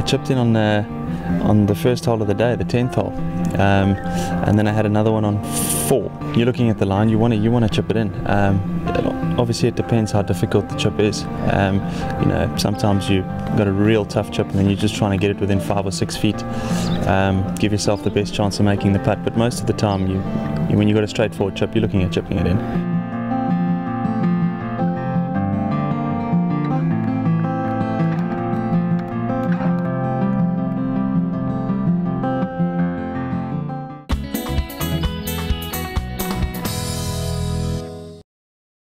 chipped in on the first hole of the day, the 10th hole, and then I had another one on 4. You're looking at the line, you want to chip it in. Obviously, it depends how difficult the chip is. You know, sometimes you've got a real tough chip, and then you're just trying to get it within 5 or 6 feet. Give yourself the best chance of making the putt. But most of the time, when you've got a straightforward chip, you're looking at chipping it in.